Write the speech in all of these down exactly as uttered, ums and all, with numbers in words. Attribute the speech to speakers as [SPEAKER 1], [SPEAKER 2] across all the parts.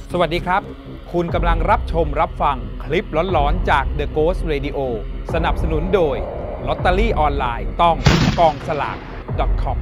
[SPEAKER 1] สวัสดีครับคุณกำลังรับชมรับฟังคลิปหลอนๆจาก The Ghost Radio สนับสนุนโดยลอตเตอรี่ออนไลน์ต้องกองสลาก .com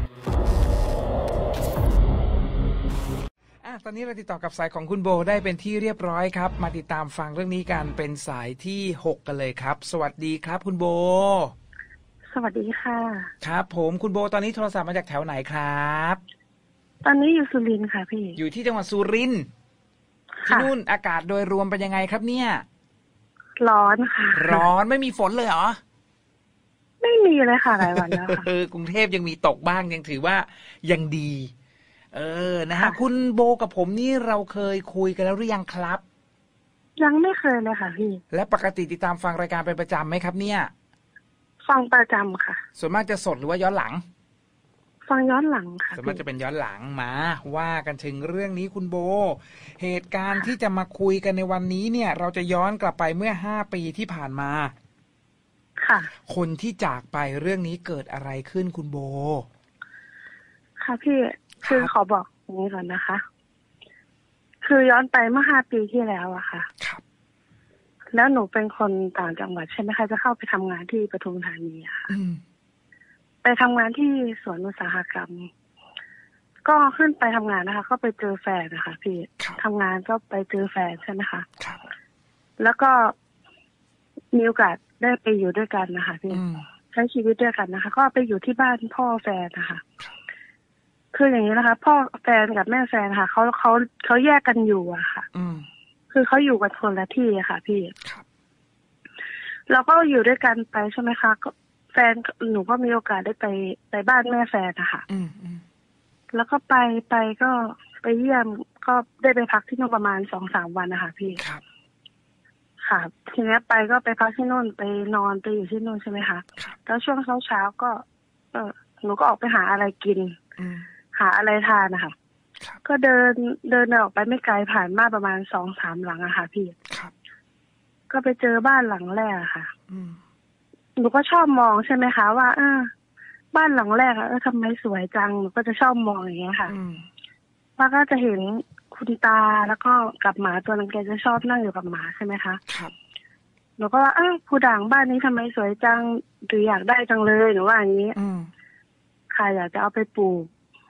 [SPEAKER 1] อ่ะตอนนี้เราติดต่อกับสายของคุณโบได้เป็นที่เรียบร้อยครับมาติดตามฟังเรื่องนี้กันเป็นสายที่หกกันเลยครับสวัสดีครับคุณโบ
[SPEAKER 2] สวัสดีค่ะ
[SPEAKER 1] ครับผมคุณโบตอนนี้โทรศัพท์มาจากแถวไหนครับ
[SPEAKER 2] ตอนนี้อยู่สุรินทร์ค่ะพี่
[SPEAKER 1] อยู่ที่จังหวัดสุรินทร์ที่นู่นอากาศโดยรวมเป็นยังไงครับเนี่ย
[SPEAKER 2] ร้อนค่ะ
[SPEAKER 1] ร้อนไม่มีฝนเลยเหรอ
[SPEAKER 2] ไม่มีเลยค่ะหลายวันแล้วค่ะ
[SPEAKER 1] กรุงเทพยังมีตกบ้างยังถือว่ายังดีเออนะฮะคุณโบกับผมนี่เราเคยคุยกันแล้วหรือยังครับ
[SPEAKER 2] ยังไม่เคยเลยค่ะพี่
[SPEAKER 1] และปกติติดตามฟังรายการเป็นประจำไหมครับเนี่ย
[SPEAKER 2] ฟังประจำค่ะ
[SPEAKER 1] ส่วนมากจะสดหรือว่าย้อนหลัง
[SPEAKER 2] ฟังย้อนหลังค่ะ
[SPEAKER 1] ส่วนมากจะเป็นย้อนหลังมาว่ากันถึงเรื่องนี้คุณโบเหตุการณ์ที่จะมาคุยกันในวันนี้เนี่ยเราจะย้อนกลับไปเมื่อห้าปีที่ผ่านมา
[SPEAKER 2] ค่ะ
[SPEAKER 1] คนที่จากไปเรื่องนี้เกิดอะไรขึ้นคุณโบ
[SPEAKER 2] ค่ะพี่คือขอบอกอย่างนี้ก่อนนะคะคือย้อนไปเมื่อห้าปีที่แล้วอะค่ะ
[SPEAKER 1] ครับ
[SPEAKER 2] แล้วหนูเป็นคนต่างจังหวัดใช่ไหมคะจะเข้าไปทำงานที่ปทุมธานีค่ะไปทำงานที่สวนอุตสาหกรรมก็ขึ้นไปทำงานนะคะก็ไปเจอแฟนนะคะพี่ทำงานก็ไปเจอแฟนใช่ไหมคะแล้วก็มีโอกาสได้ไปอยู่ด้วยกันนะคะพี่ใช้ชีวิตด้วยกันนะคะก็ไปอยู่ที่บ้านพ่อแฟนนะคะคืออย่างนี้นะคะพ่อแฟนกับแม่แฟนค่ะเขาเขาเขาแยกกันอยู่อะค่ะคือเขาอยู่กันคนละที่อะค่ะพี่เราก็อยู่ด้วยกันไปใช่ไหมคะก็แฟนหนูก็มีโอกาสได้ไปไปบ้านแม่แฟนนะคะแล้วก็ไปไปก็ไปเยี่ยมก็ได้ไปพักที่นู่นประมาณสองสามวันนะคะพี่ค่ะทีนี้ไปก็ไปพักที่นู่นไปนอนไปอยู่ที่นู่นใช่ไหมคะแล้วช่วงเช้าเช้าก็เออหนูก็ออกไปหาอะไรกินหาอะไรทานนะคะก็เดินเดินออกไปไม่ไกลผ่านบ้านประมาณสองสามหลังอะค่ะพี่ก็ไปเจอบ้านหลังแรกอะค่ะหนูก็ชอบมองใช่ไหมคะว่าเออบ้านหลังแรกอะเออทำไมสวยจังหนูก็จะชอบมองอย่างเงี้ยค่ะแล้วก็จะเห็นคุณตาแล้วก็กับหมาตัวนึงแกจะชอบนั่งอยู่กับหมาใช่ไหมคะครับหนูก็ว่าเออผู้ด่างบ้านนี้ทำไมสวยจังหรืออยากได้จังเลยหนูว่าอย่างนี้ค่ะอยากจะเอาไปปลูก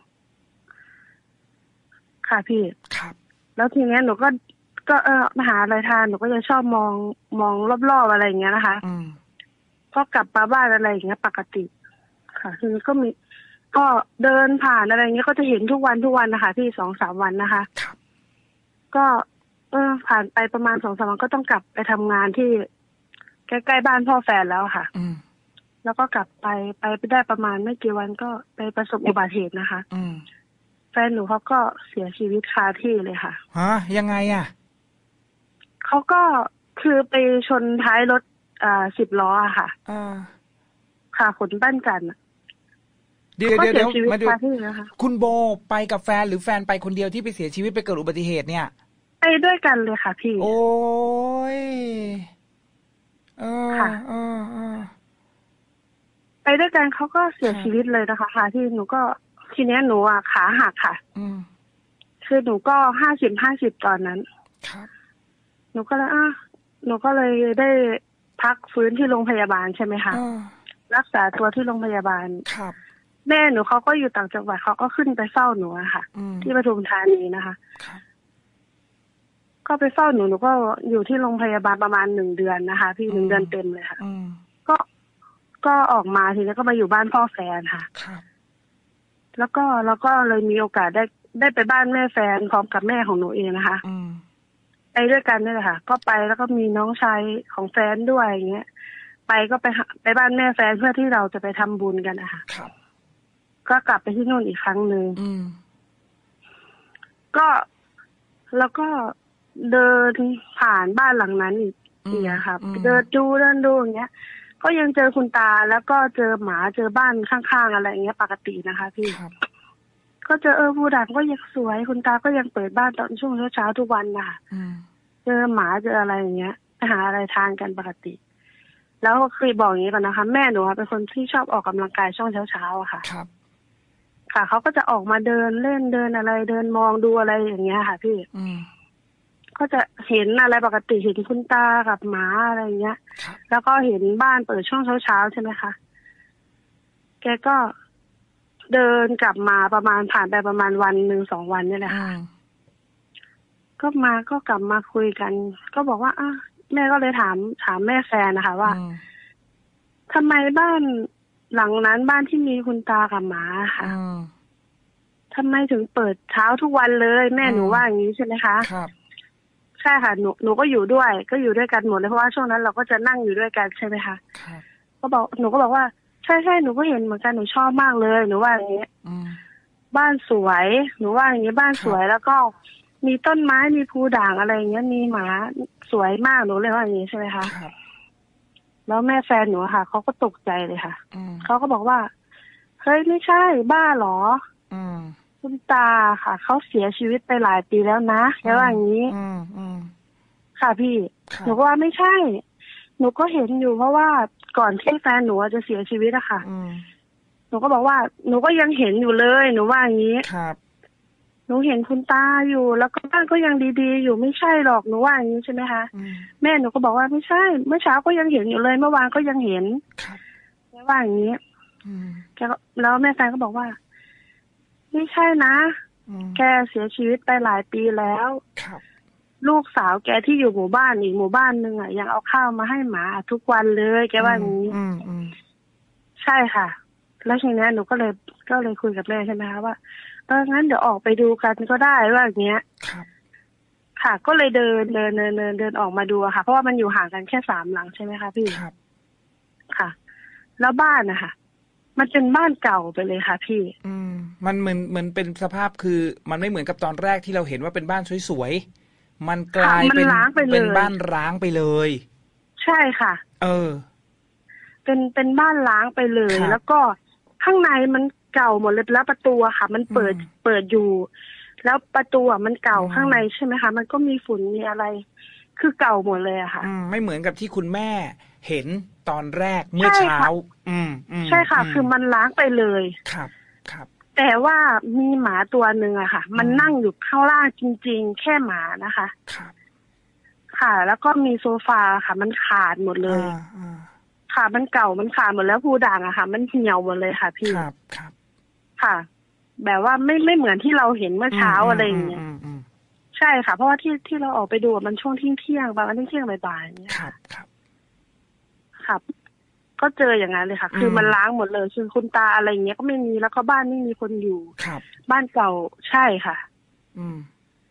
[SPEAKER 2] ค่ะพี่ครับแล้วทีเนี้ยหนูก็ก็เออมาหาอะไรทานหนูก็จะชอบมองมองรอบๆอะไรอย่างเงี้ยนะคะก็กลับมาบ้านอะไรอย่างเงี้ยปกติค่ะทีนี้ก็มีก็เดินผ่านอะไรอย่างเงี้ยก็จะเห็นทุกวันทุกวันนะคะพี่สองสามวันนะคะก็เออผ่านไปประมาณสองสามวันก็ต้องกลับไปทำงานที่ใกล้ๆบ้านพ่อแฟนแล้วค่ะแล้วก็กลับไปไปไปได้ประมาณไม่กี่วันก็ไปประสบอุบัติเหตุนะคะแฟนหนูเขาก็เสียชีวิตคาที่เลยค่ะ
[SPEAKER 1] ฮะยังไงอ่ะ
[SPEAKER 2] เขาก็คือไปชนท้ายรถอ่าสิบล้ออะค่ะ
[SPEAKER 1] อ่า
[SPEAKER 2] ค่ะขนบ้านกัน
[SPEAKER 1] เดี๋ยวเดี๋ยวเดี๋ยวมาดูคุณโบไปกับแฟนหรือแฟนไปคนเดียวที่ไปเสียชีวิตไปเกิดอุบัติเหตุเนี่ย
[SPEAKER 2] ไปด้วยกันเลยค่ะพี่
[SPEAKER 1] โอ้ยเออ
[SPEAKER 2] ค่ะ
[SPEAKER 1] เออเออ
[SPEAKER 2] ไปด้วยกันเขาก็เสียชีวิตเลยนะคะค่ะที่หนูก็ทีเนี้ยหนูอ่ะขาหักค่ะ
[SPEAKER 1] อืม
[SPEAKER 2] คือหนูก็ห้าสิบห้าสิบตอนนั้น
[SPEAKER 1] ครับ
[SPEAKER 2] หนูก็เลยอ่ะหนูก็เลยได้พักฟื้นที่โรงพยาบาลใช่ไหมคะรักษาตัวที่โรงพยาบาล
[SPEAKER 1] ครับ
[SPEAKER 2] แม่หนูเขาก็อยู่ต่างจังหวัดเขาก็ขึ้นไปเฝ้าหนูอะค่ะที่ปทุมธานีนะคะก็ไปเฝ้าหนูหนูก็อยู่ที่โรงพยาบาลประมาณหนึ่งเดือนนะคะพี่หนึ่งเดือนเต็มเลยค่ะก็ก็ออกมาทีนี้ก็มาอยู่บ้านพ่อแฟนค่ะแล้วก็แล้วก็เลยมีโอกาสได้ได้ไปบ้านแม่แฟนพร้อมกับแม่ของหนูเองนะคะไปด้วยกันนี่แหละค่ะก็ไปแล้วก็มีน้องชายของแฟนด้วยอย่างเงี้ยไปก็ไปไปบ้านแม่แฟนเพื่อที่เราจะไปทำบุญกันนะคะก็กลับไปที่นู่นอีกครั้งหนึ่งก็แล้วก็เดินผ่านบ้านหลังนั้นอีกเนี่ยค่ะเดินดูเดินดูอย่างเงี้ยก็ยังเจอคุณตาแล้วก็เจอหมาเจอบ้านข้างๆอะไรอย่างเงี้ยปกตินะคะพี่ก็เจอเออผู้ด่างก็ยังสวยคุณตาก็ยังเปิดบ้านตอนช่วงเช้าๆทุกวันนะคะเจอหมาเจออะไรอย่างเงี้ยไปหาอะไรทานกันปกติแล้วคือบอกอย่างนี้ก่อนนะคะแม่หนูเป็นคนที่ชอบออกกำลังกายช่วงเช้าๆอะค่ะค่ะเขาก็จะออกมาเดินเล่นเดินอะไรเดินมองดูอะไรอย่างเงี้ยค่ะพี่ก็จะเห็นอะไรปกติเห็นคุณตากับหมาอะไรเงี้ยแล้วก็เห็นบ้านเปิดช่วงเช้าๆใช่ไหมคะแกก็เดินกลับมาประมาณผ่านไปประมาณวันหนึ่งสองวันนี่แหละค่ะก็มาก็กลับมาคุยกันก็บอกว่าอ่ะแม่ก็เลยถามถามแม่แฟนนะคะว่าทำไมบ้านหลังนั้นบ้านที่มีคุณตากับหมาค่ะทำไมถึงเปิดเช้าทุกวันเลยแม่หนูว่าอย่างนี้ใช่ไหมคะครับใช่ค่ะหนูหนูก็อยู่ด้วยก็อยู่ด้วยกันหมดเลยเพราะว่าช่วงนั้นเราก็จะนั่งอยู่ด้วยกันใช่ไหมคะก็บอกหนูก็บอกว่าใช่ใช่หนูก็เห็นเหมือนกันหนูชอบมากเลยหนูว่าอย่างนี้บ้านสวยหนูว่าอย่างนี้บ้านสวยแล้วก็มีต้นไม้มีภูด่างอะไรอย่างเงี้ยมีหมาสวยมากหนูเลยว่าอย่างนี้ใช่ไหมคะแล้วแม่แฟนหนูค่ะเขาก็ตกใจเลยค่ะเขาก็บอกว่าเฮ้ยไม่ใช่บ้าหรอคุณตาค่ะเขาเสียชีวิตไปหลายปีแล้วนะแล้วอย่างนี้ค่ะพี่หนูก็ว่าไม่ใช่หนูก็เห็นอยู่เพราะว่าก่อนที่แฟนหนูจะเสียชีวิตอะค่ะหนูก็บอกว่าหนูก็ยังเห็นอยู่เลยหนูว่าอย่างนี้ครับหนูเห็นคุณตาอยู่แล้วก็บ้านก็ยังดีๆอยู่ไม่ใช่หรอกหนูว่าอย่างนี้ใช่ไหมคะแม่หนูก็บอกว่าไม่ใช่เมื่อเช้าก็ยังเห็นอยู่เลยเมื่อวานก็ยังเห็นแกว่าอย่างนี้แกแล้วแม่แฟนก็บอกว่าไม่ใช่นะแกเสียชีวิตไปหลายปีแล้วลูกสาวแกที่อยู่หมู่บ้านอีกหมู่บ้านหนึ่งอ่ะยังเอาข้าวมาให้หมาทุกวันเลยแกว่าอย่างนี้ใช่ค่ะแล้วทีนี้หนูก็เลยก็เลยคุยกับแม่ใช่ไหมคะว่าเอองั้นเดี๋ยวออกไปดูกันก็ได้ว่าอย่างเงี้ยค่ะก็เลยเดินเดินเดินเดินเดินออกมาดูค่ะเพราะว่ามันอยู่ห่างกันแค่สามหลังใช่ไหมคะพี่ค่ะแล้วบ้านนะคะมันเป็นบ้านเก่าไปเลยค่ะพี่
[SPEAKER 3] อืมมันเหมือนเหมือนเป็นสภาพคือมันไม่เหมือนกับตอนแรกที่เราเห็นว่าเป็นบ้านสวยๆมันกลายเป็นเป็นบ้านร้างไปเลย
[SPEAKER 2] ใช่ค่ะ
[SPEAKER 3] เออ
[SPEAKER 2] เป็นเป็นบ้านร้างไปเลยแล้วก็ข้างในมันเก่าหมดเลยแล้วประตูอะค่ะมันเปิดเปิดอยู่แล้วประตูอะมันเก่าข้างในใช่ไหมคะมันก็มีฝุ่นมีอะไรคือเก่าหมดเลยอะค่ะ
[SPEAKER 3] ไม่เหมือนกับที่คุณแม่เห็นตอนแรกเมื่อเช้าอืม
[SPEAKER 2] ใช่ค่ะคือมันล้างไปเลย
[SPEAKER 3] ครับครับ
[SPEAKER 2] แต่ว่ามีหมาตัวหนึ่งอะค่ะมันนั่งอยู่ข้างล่างจริงๆแค่หมานะคะ
[SPEAKER 3] ครับ
[SPEAKER 2] ค่ะแล้วก็มีโซฟาค่ะมันขาดหมดเลยค่ะมันเก่ามันขาดหมดแล้วภูด่างอะค่ะมันเหี่ยวหมดเลยค่ะพี่
[SPEAKER 3] ครับครับ
[SPEAKER 2] ค่ะแบบว่าไม่ไม่เหมือนที่เราเห็นเมื่อเช้าอะไรอย่างเงี้ยใช่ค่ะเพราะว่าที่ที่เราออกไปดูมันช่วงเที่ยงเที่ยงประมาณเที่ยงบ่ายๆเนี่ย
[SPEAKER 3] ครับครับ
[SPEAKER 2] ครับก็เจออย่างนั้นเลยค่ะคือมันล้างหมดเลยคือคุณตาอะไรอย่างเงี้ยก็ไม่มีแล้วก็บ้านไม่มีคนอยู่
[SPEAKER 3] ครับ
[SPEAKER 2] บ้านเก่าใช่ค่ะ
[SPEAKER 3] อืม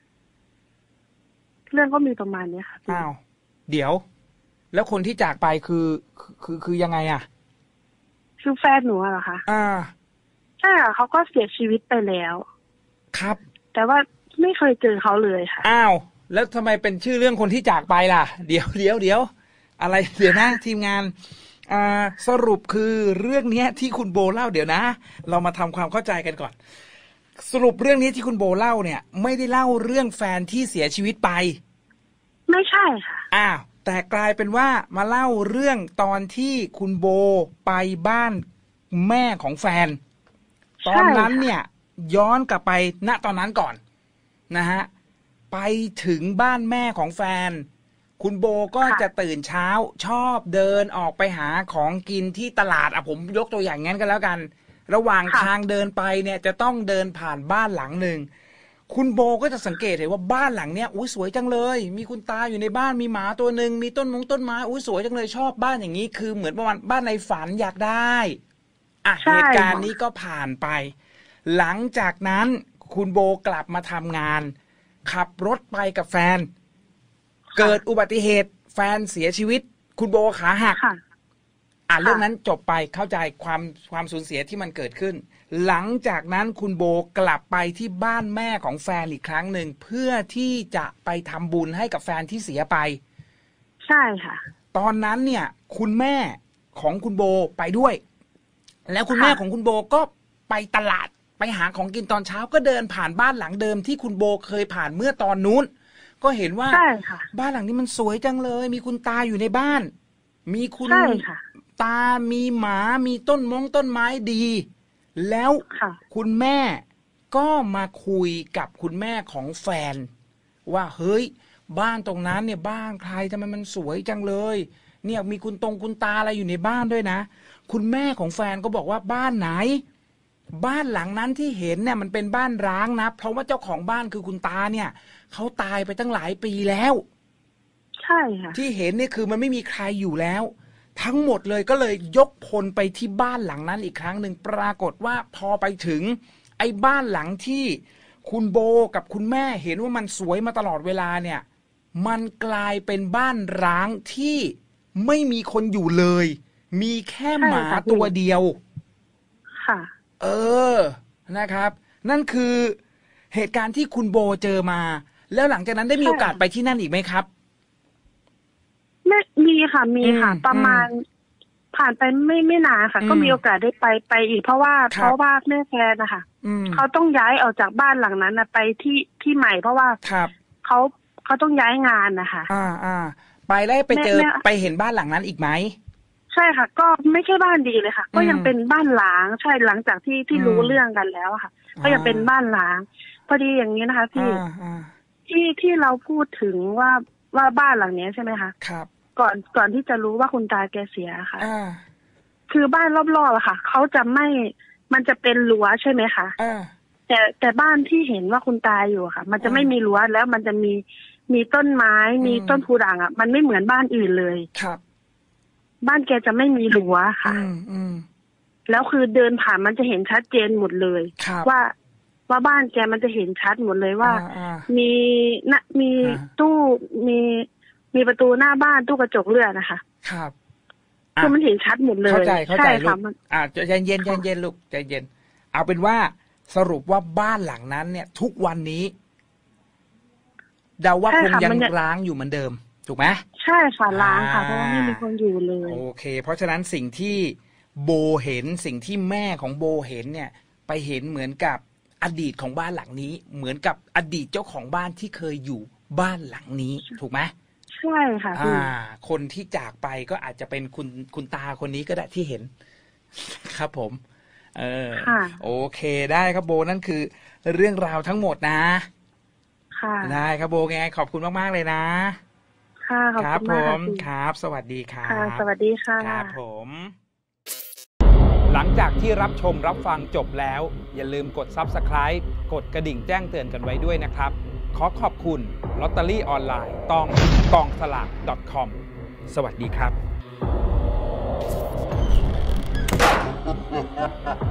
[SPEAKER 2] เรื่องก็มีประมาณนี้ค่ะ
[SPEAKER 3] อ้าวเดี๋ยวแล้วคนที่จากไปคือคือคือยังไงอ่ะ
[SPEAKER 2] คือแฟนหนูเหรอคะ
[SPEAKER 3] อ่า
[SPEAKER 2] ใช่ค่ะเขาก็เสียชีวิตไปแล้ว
[SPEAKER 3] ครับ
[SPEAKER 2] แต่ว่าไม่เคยเจอเขาเลยค่ะ
[SPEAKER 3] อ้าวแล้วทำไมเป็นชื่อเรื่องคนที่จากไปล่ะเดี๋ยวเดี๋ยวเดี๋ยวอะไรเดี๋ยวนะทีมงานอ่าสรุปคือเรื่องนี้ที่คุณโบเล่าเดี๋ยวนะเรามาทำความเข้าใจกันก่อนสรุปเรื่องนี้ที่คุณโบเล่าเนี่ยไม่ได้เล่าเรื่องแฟนที่เสียชีวิตไป
[SPEAKER 2] ไม่ใช่ค่ะ
[SPEAKER 3] อ้าวแต่กลายเป็นว่ามาเล่าเรื่องตอนที่คุณโบไปบ้านแม่ของแฟนตอนนั้นเนี่ยย้อนกลับไปณตอนนั้นก่อนนะฮะไปถึงบ้านแม่ของแฟนคุณโบก็จะตื่นเช้าชอบเดินออกไปหาของกินที่ตลาดอ่ะผมยกตัวอย่างงั้นก็แล้วกันระหว่างทางเดินไปเนี่ยจะต้องเดินผ่านบ้านหลังหนึ่งคุณโบก็จะสังเกตเห็นว่าบ้านหลังเนี้ยอุ้ยสวยจังเลยมีคุณตาอยู่ในบ้านมีหมาตัวหนึ่งมีต้นมงต้นไม้อุ้ยสวยจังเลยชอบบ้านอย่างนี้คือเหมือนประมาณบ้านในฝันอยากได้อ่ะเหตุการณ์นี้ก็ผ่านไปหลังจากนั้นคุณโบกลับมาทำงานขับรถไปกับแฟนเกิดอุบัติเหตุแฟนเสียชีวิตคุณโบขาหักอ่ะเรื่องนั้นจบไปเข้าใจความความสูญเสียที่มันเกิดขึ้นหลังจากนั้นคุณโบกลับไปที่บ้านแม่ของแฟนอีกครั้งหนึ่งเพื่อที่จะไปทำบุญให้กับแฟนที่เสียไป
[SPEAKER 2] ใช่ค่ะ
[SPEAKER 3] ตอนนั้นเนี่ยคุณแม่ของคุณโบไปด้วยแล้วคุณแม่ของคุณโบก็ไปตลาดไปหาของกินตอนเช้าก็เดินผ่านบ้านหลังเดิมที่คุณโบเคยผ่านเมื่อตอนนู้นก็เห็นว่าบ้านหลังนี้มันสวยจังเลยมีคุณตาอยู่ในบ้านมีคุณตามีหมามีต้นมงต้นไม้ดีแล้วคุณแม่ก็มาคุยกับคุณแม่ของแฟนว่าเฮ้ยบ้านตรงนั้นเนี่ยบ้านใครทำไมมันสวยจังเลยเนี่ยมีคุณตรงคุณตาอะไรอยู่ในบ้านด้วยนะคุณแม่ของแฟนก็บอกว่าบ้านไหนบ้านหลังนั้นที่เห็นเนี่ยมันเป็นบ้านร้างนะเพราะว่าเจ้าของบ้านคือคุณตาเนี่ยเขาตายไปตั้งหลายปีแล้ว
[SPEAKER 2] ใช่ค่ะ
[SPEAKER 3] ที่เห็นเนี่ยคือมันไม่มีใครอยู่แล้วทั้งหมดเลยก็เลยยกพลไปที่บ้านหลังนั้นอีกครั้งหนึ่งปรากฏว่าพอไปถึงไอ้บ้านหลังที่คุณโบกับคุณแม่เห็นว่ามันสวยมาตลอดเวลาเนี่ยมันกลายเป็นบ้านร้างที่ไม่มีคนอยู่เลยมีแค่หมาตัวเดียว
[SPEAKER 2] ค่ะ
[SPEAKER 3] เออนะครับนั่นคือเหตุการณ์ที่คุณโบเจอมาแล้วหลังจากนั้นได้มีโอกาสไปที่นั่นอีกไหมครับ
[SPEAKER 2] ไม่มีค่ะมีค่ะประมาณผ่านไปไม่ไม่นานค่ะก็มีโอกาสได้ไปไปอีกเพราะว่าเพราะว่าแม่แฟนนะคะเขาต้องย้ายออกจากบ้านหลังนั้นนะไปที่ที่ใหม่เพราะว่าเขาเขาต้องย้ายงานนะคะ
[SPEAKER 3] อ่าอ่าไปแล้วไปเจอไปเห็นบ้านหลังนั้นอีกไหม
[SPEAKER 2] ใช่ค่ะก็ไม่ใช่บ้านดีเลยค่ะก็ยังเป็นบ้านล้างใช่หลังจากที่ที่รู้เรื่องกันแล้วค่ะก็ยังเป็นบ้านล้างพอดีอย่างนี้นะคะพี่ที่ที่เราพูดถึงว่าว่าบ้านหลังนี้ใช่ไหมคะ
[SPEAKER 3] ครับ
[SPEAKER 2] ก่อนก่อนที่จะรู้ว่าคุณตาแกเสียค่ะคือบ้านรอบๆอะค่ะเขาจะไม่มันจะเป็นรั้วใช่ไหมคะแต่แต่บ้านที่เห็นว่าคุณตาอยู่ค่ะมันจะไม่มีรั้วแล้วมันจะมีมีต้นไม้มีต้นพูด่างอะมันไม่เหมือนบ้านอื่นเลย
[SPEAKER 3] ครับ
[SPEAKER 2] บ้านแกจะไม่มีรั้วค่ะแล้วคือเดินผ่านมันจะเห็นชัดเจนหมดเลยว่าว่าบ้านแกมันจะเห็นชัดหมดเลยว่ามีนะมีตู้มีมีประตูหน้าบ้านตู้กระจกเลือดนะคะ
[SPEAKER 3] ครับ
[SPEAKER 2] คือมันเห็นชัดหมดเลย
[SPEAKER 3] เข้าใจเข้าใจลูกอ่าใจเย็นใจเย็นลูกใจเย็นเอาเป็นว่าสรุปว่าบ้านหลังนั้นเนี่ยทุกวันนี้เดาว่าคงยังร้างอยู่เหมือนเดิมถูกไหม
[SPEAKER 2] ใช่ค่ะร้างค่ะเพราะว่าไม่มีคนอยู่เลย
[SPEAKER 3] โอเคเพราะฉะนั้นสิ่งที่โบเห็นสิ่งที่แม่ของโบเห็นเนี่ยไปเห็นเหมือนกับอดีตของบ้านหลังนี้เหมือนกับอดีตเจ้าของบ้านที่เคยอยู่บ้านหลังนี้ถูกไหม
[SPEAKER 2] ใช่ค่ะ
[SPEAKER 3] อ่าคนที่จากไปก็อาจจะเป็นคุณคุณตาคนนี้ก็ได้ที่เห็นครับผมเออโอเคได้ครับโบนั่นคือเรื่องราวทั้งหมดนะ
[SPEAKER 2] ค่ะ
[SPEAKER 3] ได้ครับโบไงขอบคุณมากๆเลยนะ
[SPEAKER 2] ค่ะขอบคุณมาก
[SPEAKER 3] ครับสวัสดีครับ
[SPEAKER 2] ค่ะสวัสดีค่ะ
[SPEAKER 3] ครับผม
[SPEAKER 1] หลังจากที่รับชมรับฟังจบแล้วอย่าลืมกด ซับสไครบ์ กดกระดิ่งแจ้งเตือนกันไว้ด้วยนะครับขอขอบคุณลอตเตอรี่ออนไลน์ตองกองสลาก .com สวัสดีครับ